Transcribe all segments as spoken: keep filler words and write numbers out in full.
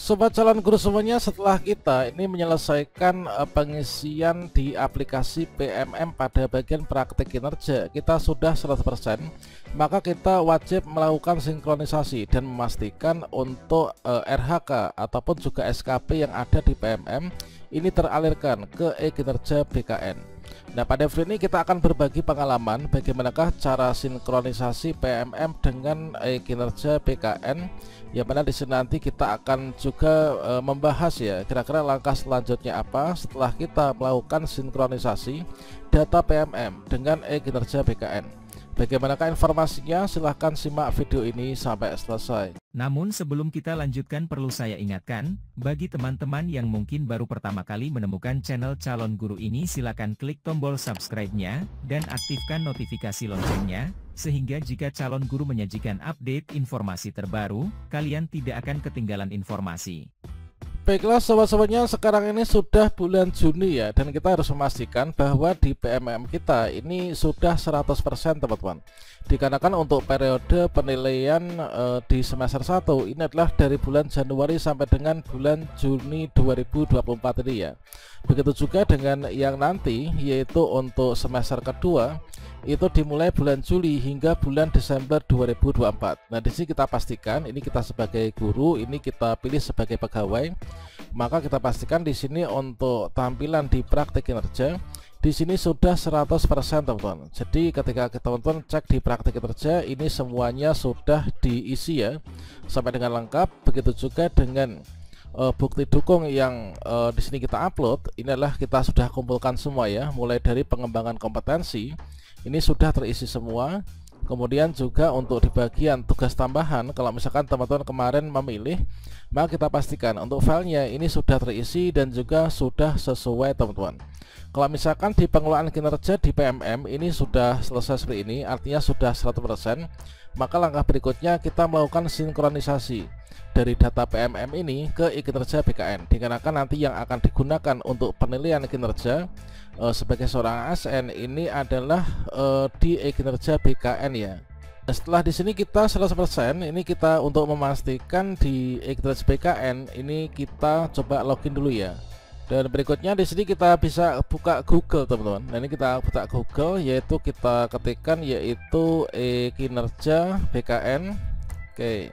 Sobat calon guru semuanya, setelah kita ini menyelesaikan uh, pengisian di aplikasi P M M pada bagian praktik kinerja, kita sudah seratus persen, maka kita wajib melakukan sinkronisasi dan memastikan untuk uh, R H K ataupun juga S K P yang ada di P M M ini teralirkan ke e-kinerja B K N. Nah, pada video ini kita akan berbagi pengalaman bagaimanakah cara sinkronisasi P M M dengan e-kinerja B K N, yang mana di sini nanti kita akan juga e, membahas ya kira-kira langkah selanjutnya apa setelah kita melakukan sinkronisasi data P M M dengan e-kinerja B K N. Bagaimanakah informasinya? Silahkan simak video ini sampai selesai. Namun sebelum kita lanjutkan, perlu saya ingatkan, bagi teman-teman yang mungkin baru pertama kali menemukan channel Calon Guru ini, silakan klik tombol subscribe-nya dan aktifkan notifikasi loncengnya, sehingga jika Calon Guru menyajikan update informasi terbaru, kalian tidak akan ketinggalan informasi. Baiklah sobat-sobatnya, sekarang ini sudah bulan Juni ya, dan kita harus memastikan bahwa di P M M kita ini sudah seratus persen teman-teman. Dikarenakan untuk periode penilaian e, di semester satu ini adalah dari bulan Januari sampai dengan bulan Juni dua ribu dua puluh empat ini ya. Begitu juga dengan yang nanti, yaitu untuk semester kedua itu dimulai bulan Juli hingga bulan Desember dua ribu dua puluh empat. Nah, di sini kita pastikan ini kita sebagai guru, ini kita pilih sebagai pegawai, maka kita pastikan di sini untuk tampilan di praktik kinerja di sini sudah seratus persen teman-teman. Jadi ketika teman-teman cek di praktik kinerja ini semuanya sudah diisi ya sampai dengan lengkap. Begitu juga dengan uh, bukti dukung yang uh, di sini kita upload, ini adalah kita sudah kumpulkan semua ya, mulai dari pengembangan kompetensi ini sudah terisi semua. Kemudian juga untuk di bagian tugas tambahan, kalau misalkan teman-teman kemarin memilih, maka kita pastikan untuk filenya ini sudah terisi dan juga sudah sesuai teman-teman. Kalau misalkan di pengelolaan kinerja di P M M ini sudah selesai seperti ini, artinya sudah seratus persen, maka langkah berikutnya kita melakukan sinkronisasi dari data P M M ini ke e-kinerja B K N, dikarenakan nanti yang akan digunakan untuk penilaian kinerja e, sebagai seorang A S N ini adalah e, di e-kinerja B K N ya. Nah, setelah di sini kita seratus persen, ini kita untuk memastikan di e-kinerja B K N ini kita coba login dulu ya. Dan berikutnya di sini kita bisa buka Google teman-teman. Nah, ini kita buka Google, yaitu kita ketikkan yaitu e-kinerja B K N. Oke,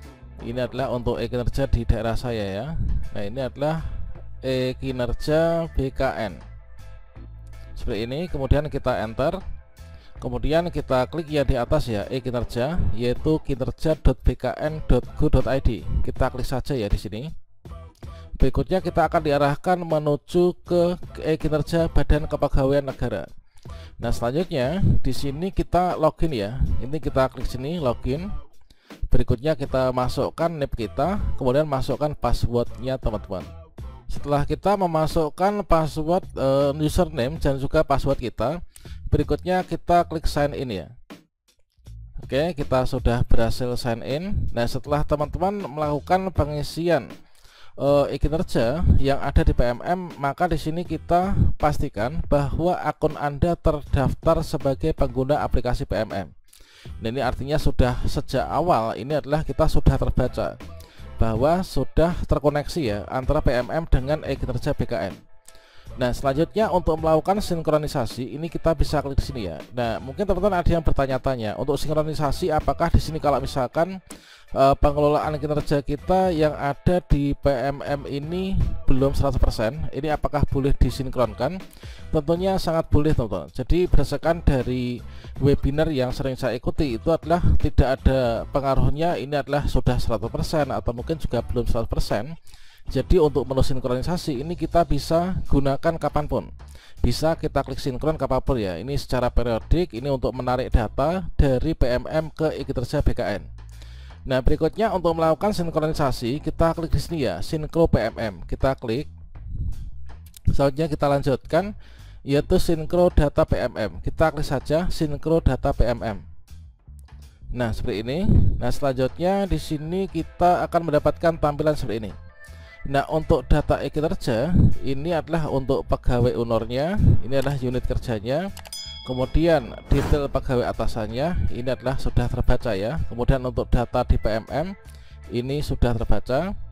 ini adalah untuk e-kinerja di daerah saya ya. Nah, ini adalah e-kinerja B K N seperti ini. Kemudian kita enter, kemudian kita klik yang di atas ya, e-kinerja, yaitu kinerja dot b k n dot go dot i d. Kita klik saja ya di sini. Berikutnya kita akan diarahkan menuju ke e-kinerja Badan Kepegawaian Negara. Nah, selanjutnya di sini kita login ya. Ini kita klik sini login. Berikutnya kita masukkan N I P kita, kemudian masukkan passwordnya teman-teman. Setelah kita memasukkan password uh, username dan juga password kita, berikutnya kita klik sign in ya. Oke, kita sudah berhasil sign in. Nah, setelah teman-teman melakukan pengisian Uh, e-kinerja yang ada di P M M, maka di sini kita pastikan bahwa akun Anda terdaftar sebagai pengguna aplikasi P M M. Nah, ini artinya sudah sejak awal ini adalah kita sudah terbaca bahwa sudah terkoneksi ya antara P M M dengan e-kinerja B K N. Nah, selanjutnya untuk melakukan sinkronisasi ini kita bisa klik di sini ya. Nah, mungkin teman-teman ada yang bertanya-tanya untuk sinkronisasi apakah di sini kalau misalkan Uh, pengelolaan kinerja kita yang ada di P M M ini belum seratus persen, ini apakah boleh disinkronkan? Tentunya sangat boleh teman-teman. Jadi berdasarkan dari webinar yang sering saya ikuti itu adalah tidak ada pengaruhnya, ini adalah sudah seratus persen atau mungkin juga belum seratus persen. Jadi untuk menu sinkronisasi ini kita bisa gunakan kapanpun, bisa kita klik sinkron kapanpun ya. Ini secara periodik, ini untuk menarik data dari P M M ke e-kinerja B K N. Nah, berikutnya untuk melakukan sinkronisasi kita klik di sini ya, sinkro P M M. Kita klik. Selanjutnya kita lanjutkan yaitu sinkro data P M M. Kita klik saja sinkro data P M M. Nah, seperti ini. Nah, selanjutnya di sini kita akan mendapatkan tampilan seperti ini. Nah, untuk data e-kinerja ini adalah untuk pegawai honornya, ini adalah unit kerjanya. Kemudian detail pegawai atasannya ini adalah sudah terbaca ya. Kemudian untuk data di P M M ini sudah terbaca.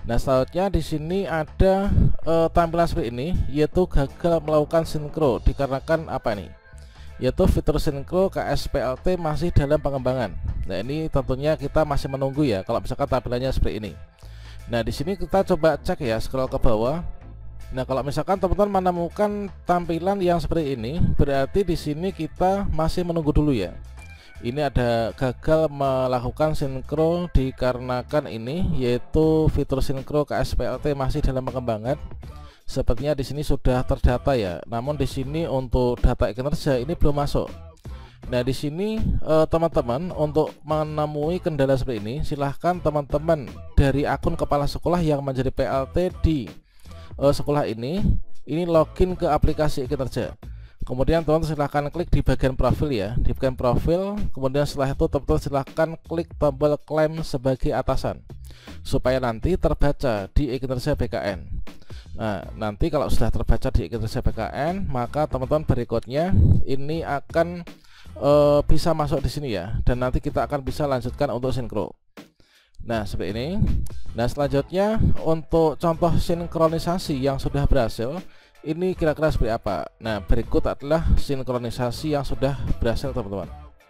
Nah, selanjutnya di sini ada uh, tampilan seperti ini, yaitu gagal melakukan sinkro dikarenakan apa nih? Yaitu fitur sinkro K S P L T masih dalam pengembangan. Nah, ini tentunya kita masih menunggu ya kalau misalkan tampilannya seperti ini. Nah, di sini kita coba cek ya, scroll ke bawah. Nah, kalau misalkan teman-teman menemukan tampilan yang seperti ini, berarti di sini kita masih menunggu dulu ya. Ini ada gagal melakukan sinkro dikarenakan ini, yaitu fitur sinkro K S P L T masih dalam pengembangan. Sepertinya di sini sudah terdata ya. Namun di sini untuk data e-kinerja ini belum masuk. Nah, di sini teman-teman eh, untuk menemui kendala seperti ini, silahkan teman-teman dari akun kepala sekolah yang menjadi P L T di eh, sekolah ini, ini login ke aplikasi e-kinerja. Kemudian teman-teman silahkan klik di bagian profil ya, di bagian profil. Kemudian setelah itu teman-teman silahkan klik tombol klaim sebagai atasan supaya nanti terbaca di e-kinerja B K N. Nah, nanti kalau sudah terbaca di e-kinerja B K N, maka teman-teman berikutnya ini akan e, bisa masuk di sini ya, dan nanti kita akan bisa lanjutkan untuk sinkro. Nah, seperti ini. Nah, selanjutnya untuk contoh sinkronisasi yang sudah berhasil, ini kira-kira seperti apa? Nah, berikut adalah sinkronisasi yang sudah berhasil teman-teman.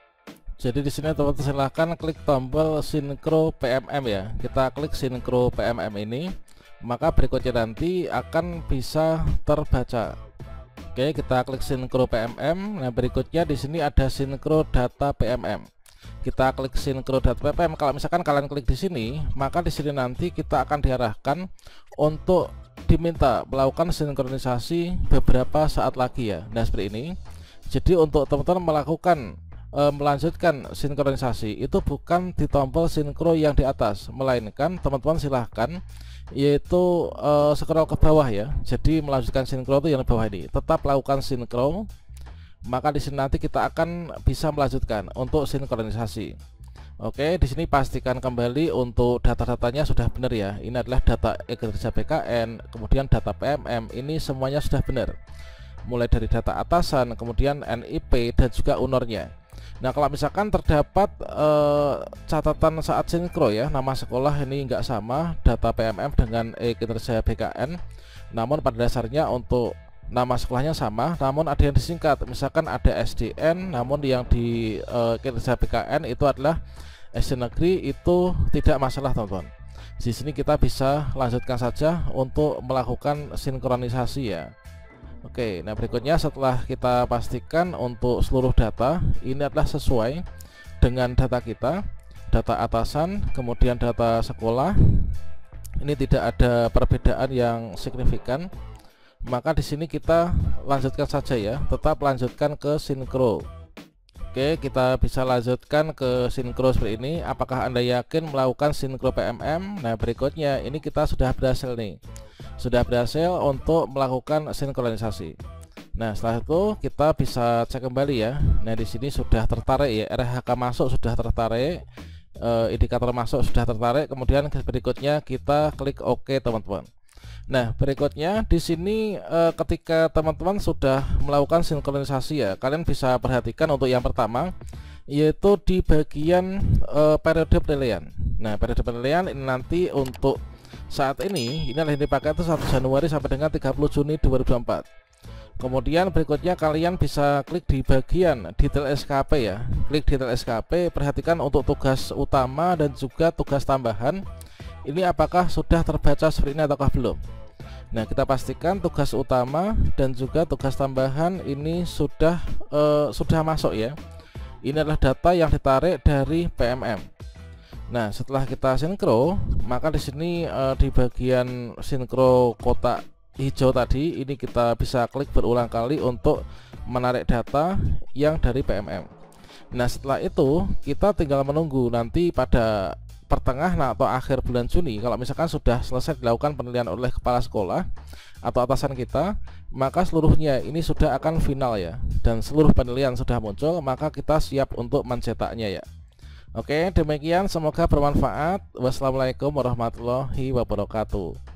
Jadi di sini teman-teman silahkan klik tombol sinkro P M M ya. Kita klik sinkro P M M ini, maka berikutnya nanti akan bisa terbaca. Oke, kita klik sinkro P M M. Nah, berikutnya di sini ada sinkro data P M M. Kita klik sinkro data P M M. Kalau misalkan kalian klik di sini, maka di sini nanti kita akan diarahkan untuk diminta melakukan sinkronisasi beberapa saat lagi ya. Nah, seperti ini. Jadi untuk teman-teman melakukan e, melanjutkan sinkronisasi itu bukan di tombol sinkro yang di atas, melainkan teman-teman silahkan yaitu e, scroll ke bawah ya. Jadi melanjutkan sinkro itu yang di bawah ini. Tetap lakukan sinkro, maka di sini nanti kita akan bisa melanjutkan untuk sinkronisasi. Oke, di sini pastikan kembali untuk data-datanya sudah benar ya. Ini adalah data e-kinerja B K N, kemudian data P M M, ini semuanya sudah benar. Mulai dari data atasan, kemudian N I P dan juga unornya. Nah, kalau misalkan terdapat eh, catatan saat sinkro ya, nama sekolah ini enggak sama data P M M dengan e-kinerja B K N. Namun pada dasarnya untuk nama sekolahnya sama, namun ada yang disingkat. Misalkan ada S D N, namun yang di uh, kinerja B K N itu adalah S D negeri, itu tidak masalah teman-teman. Di sini kita bisa lanjutkan saja untuk melakukan sinkronisasi ya. Oke, nah berikutnya setelah kita pastikan untuk seluruh data ini adalah sesuai dengan data kita, data atasan, kemudian data sekolah, ini tidak ada perbedaan yang signifikan, maka di sini kita lanjutkan saja ya, tetap lanjutkan ke sinkro. Oke, kita bisa lanjutkan ke sinkro seperti ini. Apakah Anda yakin melakukan sinkro P M M? Nah, berikutnya ini kita sudah berhasil nih, sudah berhasil untuk melakukan sinkronisasi. Nah, setelah itu kita bisa cek kembali ya. Nah, di sini sudah tertarik ya, R H K masuk sudah tertarik, eh, indikator masuk sudah tertarik. Kemudian berikutnya kita klik OK teman-teman. Nah, berikutnya di sini e, ketika teman-teman sudah melakukan sinkronisasi ya, kalian bisa perhatikan untuk yang pertama yaitu di bagian e, periode penilaian. Nah, periode penilaian ini nanti untuk saat ini ini adalah yang dipakai itu satu Januari sampai dengan tiga puluh Juni dua ribu dua puluh empat. Kemudian berikutnya kalian bisa klik di bagian detail S K P ya. Klik detail S K P, perhatikan untuk tugas utama dan juga tugas tambahan. Ini apakah sudah terbaca seperti ini ataukah belum? Nah, kita pastikan tugas utama dan juga tugas tambahan ini sudah uh, sudah masuk ya. Ini adalah data yang ditarik dari P M M. Nah, setelah kita sinkro, maka di sini uh, di bagian sinkro kotak hijau tadi ini kita bisa klik berulang kali untuk menarik data yang dari P M M. Nah, setelah itu kita tinggal menunggu nanti pada pertengahan atau akhir bulan Juni, kalau misalkan sudah selesai dilakukan penilaian oleh kepala sekolah atau atasan kita, maka seluruhnya ini sudah akan final ya, dan seluruh penilaian sudah muncul, maka kita siap untuk mencetaknya ya. Oke, demikian, semoga bermanfaat. Wassalamualaikum warahmatullahi wabarakatuh.